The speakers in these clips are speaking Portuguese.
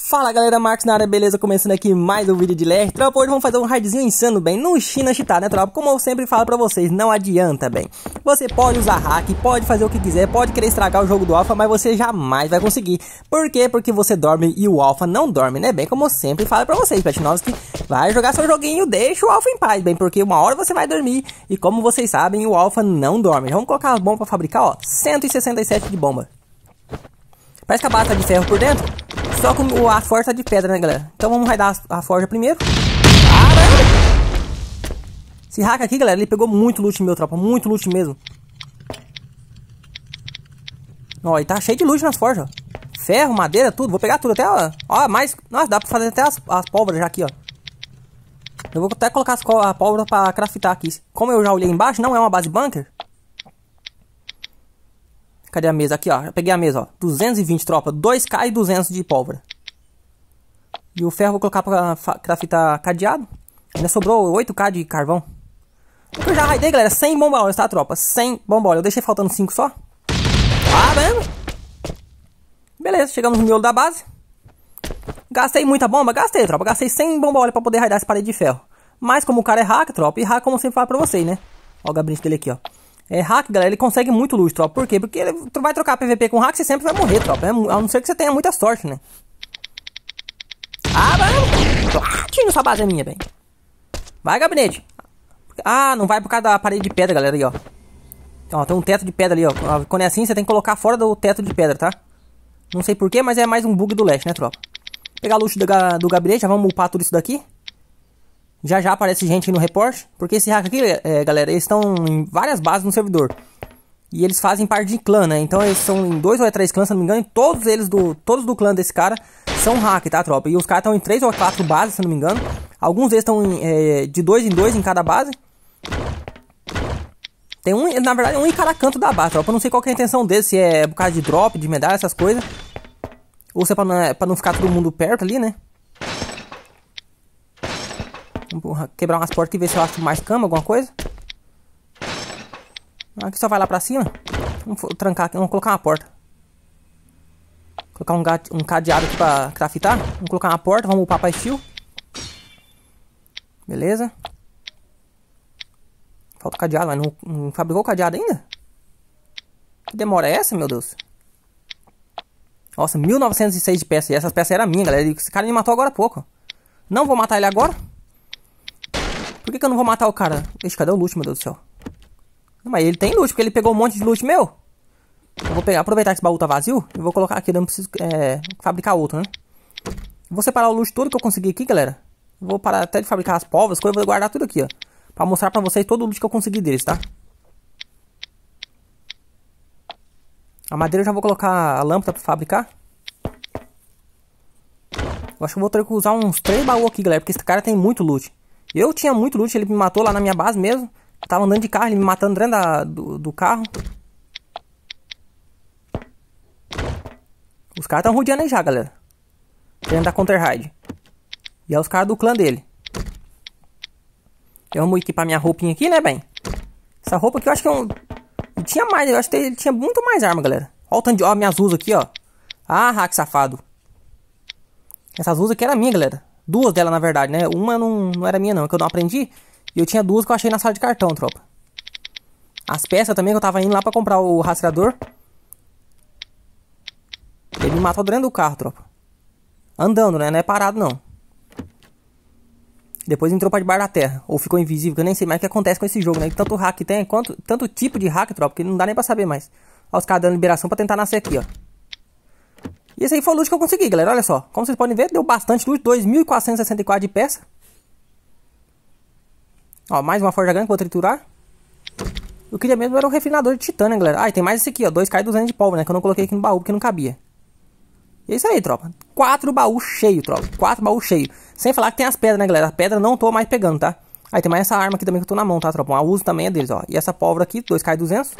Fala galera, Marcos na área, beleza? Começando aqui mais um vídeo de LR. Tropa, hoje vamos fazer um raidzinho insano, bem, no China cheatado, né, tropa? Como eu sempre falo pra vocês, não adianta, bem. Você pode usar hack, pode fazer o que quiser, pode querer estragar o jogo do Alpha, mas você jamais vai conseguir. Por quê? Porque você dorme e o Alpha não dorme, né, bem? Como eu sempre falo pra vocês, Platinovos, que vai jogar seu joguinho, deixa o Alpha em paz, bem, porque uma hora você vai dormir e como vocês sabem, o Alpha não dorme. Vamos colocar as bombas pra fabricar, ó, 167 de bomba. Parece que a base tá de ferro por dentro, só com a forja tá de pedra, né, galera? Então vamos raidar a forja primeiro. Caramba! Esse hack aqui, galera, ele pegou muito loot meu, tropa. Muito loot mesmo. Ó, e tá cheio de loot nas forjas, ó. Ferro, madeira, tudo. Vou pegar tudo até, ó, mais... Nossa, dá pra fazer até as pólvoras já aqui, ó. Eu vou até colocar a pólvora pra craftar aqui. Como eu já olhei embaixo, não é uma base bunker. Cadê a mesa? Aqui, ó. Eu peguei a mesa, ó. 220, tropa. 2k e 200 de pólvora. E o ferro eu vou colocar pra craftar cadeado. Ainda sobrou 8k de carvão. Eu já raidei, galera. 100 bomba óleo, tá, tropa? 100 bomba óleo. Eu deixei faltando 5 só. Ah, mesmo? Beleza, chegamos no miolo da base. Gastei muita bomba? Gastei, tropa. Gastei 100 bomba óleo pra poder raidar essa parede de ferro. Mas como o cara é hack, tropa. E hack, como eu sempre falo pra vocês, né? Ó o gabinete dele aqui, ó. É hack, galera, ele consegue muito loot, tropa. Por quê? Porque ele vai trocar PVP com hack, você sempre vai morrer, tropa. A não ser que você tenha muita sorte, né? Ah, vai! Tira essa base é minha, bem. Vai, gabinete. Ah, não vai por causa da parede de pedra, galera, aí, ó. Ó, tem um teto de pedra ali, ó. Quando é assim, você tem que colocar fora do teto de pedra, tá? Não sei porquê, mas é mais um bug do Leste, né, tropa? Pegar o loot do gabinete, já vamos upar tudo isso daqui. Já já aparece gente no reporte, porque esse hack aqui, galera, eles estão em várias bases no servidor. E eles fazem parte de clã, né? Então eles são em 2 ou 3 clãs, se não me engano, e todos do clã desse cara são hack, tá, tropa? E os caras estão em 3 ou 4 bases, se não me engano. Alguns deles estão de 2 em 2 em cada base. Tem um, na verdade, um em cada canto da base, tropa. Eu não sei qual que é a intenção deles, se é por causa de drop, de medalha, essas coisas. Ou se é pra não ficar todo mundo perto ali, né? Vamos quebrar umas portas aqui, ver se eu acho mais cama, alguma coisa. Aqui só vai lá pra cima. Vamos trancar aqui, vamos colocar uma porta. Colocar um cadeado aqui pra craftar. Vamos colocar uma porta, vamos upar pra steel. Beleza. Falta o cadeado, mas não fabricou o cadeado ainda? Que demora é essa, meu Deus? Nossa, 1906 de peça. E essas peças eram minhas, galera. Esse cara me matou agora há pouco. Não vou matar ele agora. Por que eu não vou matar o cara? Ixi, cadê o loot, meu Deus do céu? Não, mas ele tem loot, porque ele pegou um monte de loot meu. Eu vou aproveitar que esse baú tá vazio. E vou colocar aqui, eu não preciso fabricar outro, né? Vou separar o loot todo que eu consegui aqui, galera. Vou parar até de fabricar as pólvoras, coisas, vou guardar tudo aqui, ó. Pra mostrar pra vocês todo o loot que eu consegui deles, tá? A madeira eu já vou colocar a lâmpada pra fabricar. Eu acho que eu vou ter que usar uns 3 baús aqui, galera, porque esse cara tem muito loot. Eu tinha muito loot, ele me matou lá na minha base mesmo. Eu tava andando de carro, ele me matando dentro do carro. Os caras tão rodeando aí já, galera. Querendo dar counter raid. E é os caras do clã dele. Eu vou equipar minha roupinha aqui, né, bem? Essa roupa aqui eu acho que eu tinha mais, eu acho que ele tinha muito mais arma, galera. Ó o tanto de... Ó, minhas usas aqui, ó. Ah, hack safado. Essas usas aqui era minha, galera. 2 delas, na verdade, né? Uma não era minha, não. É que eu não aprendi. E eu tinha 2 que eu achei na sala de cartão, tropa. As peças também que eu tava indo lá pra comprar o rastreador. Ele me matou dentro do carro, tropa. Andando, né? Não é parado, não. Depois entrou pra debaixo da terra. Ou ficou invisível, que eu nem sei mais o que acontece com esse jogo, né? Tanto hack tem, tanto tipo de hack, tropa, que não dá nem pra saber mais. Ó, os caras dando liberação pra tentar nascer aqui, ó. E esse aí foi o loot que eu consegui, galera, olha só. Como vocês podem ver, deu bastante loot, 2.464 de peça. Ó, mais uma forja grande que eu vou triturar. Eu queria mesmo era o refinador de titânio, né, galera. Ah, e tem mais esse aqui, ó, 2k e 200 de pólvora, né, que eu não coloquei aqui no baú porque não cabia. E é isso aí, tropa. 4 baús cheios, tropa. 4 baús cheios. Sem falar que tem as pedras, né, galera. A pedra não tô mais pegando, tá? Aí tem mais essa arma aqui também que eu tô na mão, tá, tropa? A uso também é deles, ó. E essa pólvora aqui, 2k e 200.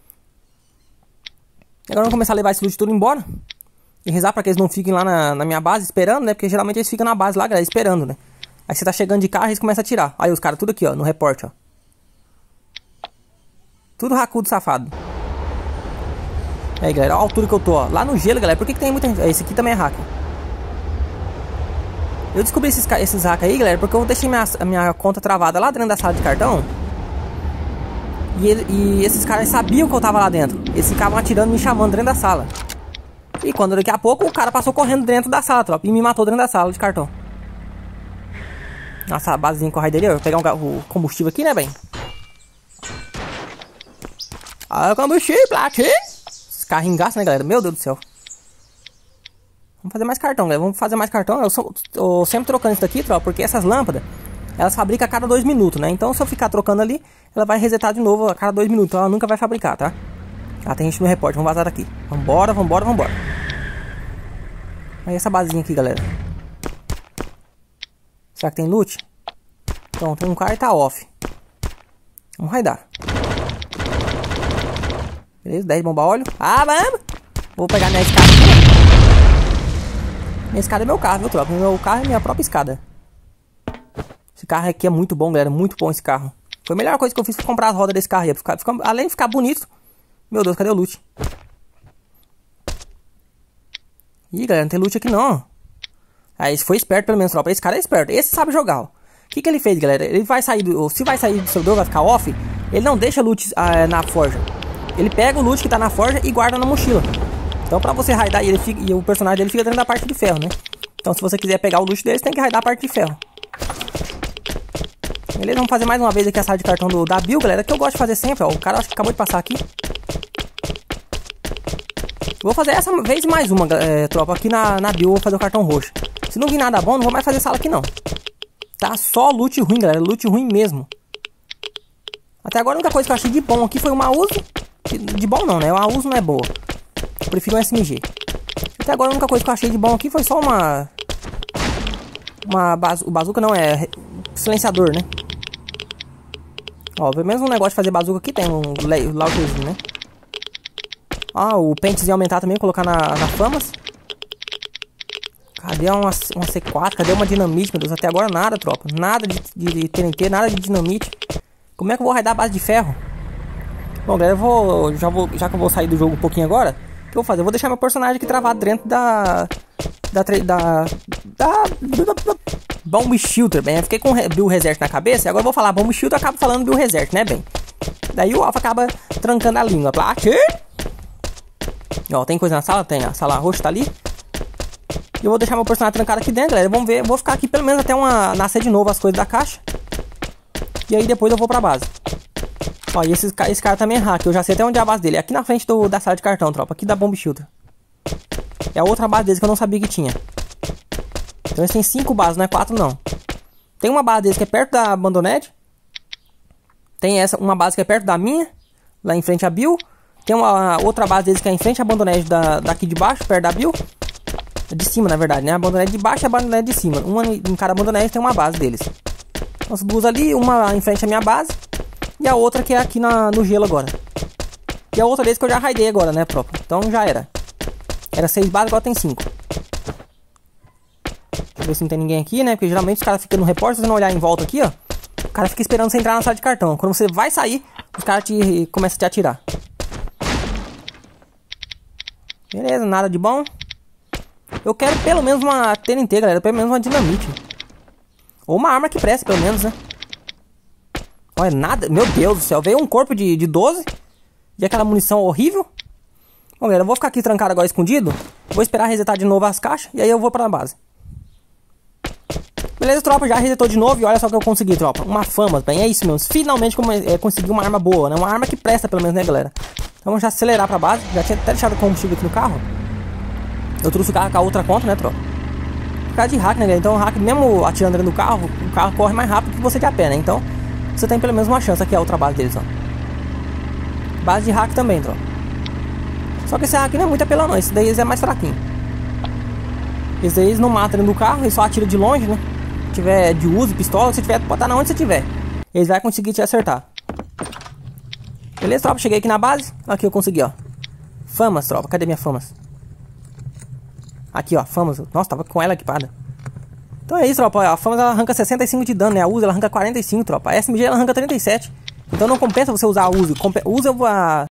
E agora vamos começar a levar esse loot tudo embora. E rezar pra que eles não fiquem lá na minha base esperando, né? Porque geralmente eles ficam na base lá, galera, esperando, né? Aí você tá chegando de carro e eles começam a atirar. Aí os caras tudo aqui, ó, no reporte, ó. Tudo racudo safado. E aí, galera, olha a altura que eu tô, ó. Lá no gelo, galera. Por que tem muita gente? Esse aqui também é hack. Eu descobri esses hacks aí, galera, porque eu deixei a minha conta travada lá dentro da sala de cartão. E esses caras sabiam que eu tava lá dentro. Eles ficavam atirando, me chamando dentro da sala. E quando daqui a pouco o cara passou correndo dentro da sala, tropa, e me matou dentro da sala de cartão. Nossa, a basezinha com raideria. Eu vou pegar o combustível aqui, né, bem? Ah, combustível, platina. Esse carro engaça, né, galera? Meu Deus do céu. Vamos fazer mais cartão, galera. Vamos fazer mais cartão. Eu sempre trocando isso daqui, tropa, porque essas lâmpadas, elas fabricam a cada 2 minutos, né? Então se eu ficar trocando ali, ela vai resetar de novo a cada 2 minutos. Então ela nunca vai fabricar, tá? Ah, tem gente no repórter. Vamos vazar daqui. Vambora, vambora, vambora. Aí essa basezinha aqui, galera. Será que tem loot? Então, tem um cara e tá off. Vamos raidar. Beleza, 10 bomba óleo. Ah, vamos! Vou pegar minha escada aqui. Minha escada é meu carro, viu, tropa? Meu carro é minha própria escada. Esse carro aqui é muito bom, galera. Muito bom esse carro. Foi a melhor coisa que eu fiz foi comprar as rodas desse carro aí. Além de ficar bonito. Meu Deus, cadê o loot? Ih, galera, não tem loot aqui não. Aí, esse foi esperto pelo menos, tropa. Esse cara é esperto. Esse sabe jogar, ó. O que ele fez, galera? Ele vai sair se vai sair do servidor, vai ficar off. Ele não deixa loot na forja. Ele pega o loot que tá na forja e guarda na mochila. Então pra você raidar, e o personagem dele fica dentro da parte de ferro, né? Então se você quiser pegar o loot dele, você tem que raidar a parte de ferro. Beleza, vamos fazer mais uma vez aqui a sala de cartão da Bill, galera. Que eu gosto de fazer sempre, ó. O cara acho que acabou de passar aqui. Vou fazer essa vez mais uma, tropa. Aqui na Bill eu vou fazer o cartão roxo. Se não vir nada bom, não vou mais fazer sala aqui não. Tá só loot ruim, galera. Loot ruim mesmo. Até agora a única coisa que eu achei de bom aqui foi uma Uzi. De bom não, né? Uma Uzi não é boa. Eu prefiro um SMG. Até agora a única coisa que eu achei de bom aqui foi só o bazuca não, é silenciador, né? Ó, pelo menos um negócio de fazer bazuca aqui tem um launcherzinho, né? Ah, o pentezinho aumentar também, colocar na famas. Cadê uma C4? Cadê uma dinamite, meu Deus? Até agora nada, tropa. Nada de TNT, nada de dinamite. Como é que eu vou raidar a base de ferro? Bom, galera, já que eu vou sair do jogo um pouquinho agora, o que eu vou fazer? Eu vou deixar meu personagem aqui travado dentro da Bomb Shooter, bem. Eu fiquei com Bill Resert na cabeça e agora eu vou falar Bomb Shooter, eu acabo falando Bill Resert, né, bem? Daí o Alpha acaba trancando a língua. Ó, tem coisa na sala? Tem. A sala roxa tá ali. E eu vou deixar meu personagem trancado aqui dentro, galera. Vamos ver. Eu vou ficar aqui pelo menos até nascer de novo as coisas da caixa. E aí depois eu vou pra base. Ó, e esse cara também é hack. Eu já sei até onde é a base dele. É aqui na frente da sala de cartão, tropa. Aqui da Bomb Shooter. É a outra base deles que eu não sabia que tinha. Então eles têm 5 bases, não é 4 não. Tem uma base deles que é perto da Abandoned. Tem uma base que é perto da minha. Lá em frente a Bill. Tem uma outra base deles que é em frente à Abandoned daqui de baixo, perto da Bill. De cima, na verdade, né? A Abandoned de baixo e a Abandoned de cima. Em cada Abandoned tem uma base deles. As duas ali, uma em frente à minha base. E a outra que é aqui no gelo agora. E a outra deles que eu já raidei agora, né, próprio? Então já era. Era 6 bases, agora tem 5. Deixa eu ver se não tem ninguém aqui, né? Porque geralmente os caras ficam no repórter, se você não olhar em volta aqui, ó. O cara fica esperando você entrar na sala de cartão. Quando você vai sair, os caras começam a te atirar. Beleza, nada de bom. Eu quero pelo menos uma TNT, galera. Pelo menos uma dinamite. Ou uma arma que presta, pelo menos, né? Olha, nada. Meu Deus do céu. Veio um corpo de 12. E aquela munição horrível. Bom, galera, eu vou ficar aqui trancado agora escondido. Vou esperar resetar de novo as caixas. E aí eu vou pra base. Beleza, tropa. Já resetou de novo. E olha só o que eu consegui, tropa. Uma fama, bem. É isso mesmo. Finalmente consegui uma arma boa, né? Uma arma que presta, pelo menos, né, galera? Então vamos já acelerar pra base. Já tinha até deixado o combustível aqui no carro. Eu trouxe o carro com a outra conta, né, tropa? Por causa de hack, né, galera? Então o hack, mesmo atirando dentro do carro, o carro corre mais rápido que você de a pé, né? Então você tem pelo menos uma chance. Aqui é a outra base deles, ó. Base de hack também, tropa. Só que esse hack não é muito apelão, não. Esse daí é mais fraquinho. Esse daí eles não matam dentro do carro, eles só atiram de longe, né? Se tiver de uso, pistola, se tiver, pode estar na onde você tiver. Eles vão conseguir te acertar. Beleza, tropa? Cheguei aqui na base. Aqui eu consegui, ó. Famas, tropa. Cadê minha famas? Aqui, ó. Famas. Nossa, tava com ela equipada. Então é isso, tropa. A Famas ela arranca 65 de dano, né? A Uzi ela arranca 45, tropa. A SMG ela arranca 37. Então não compensa você usar a Uzi. Usa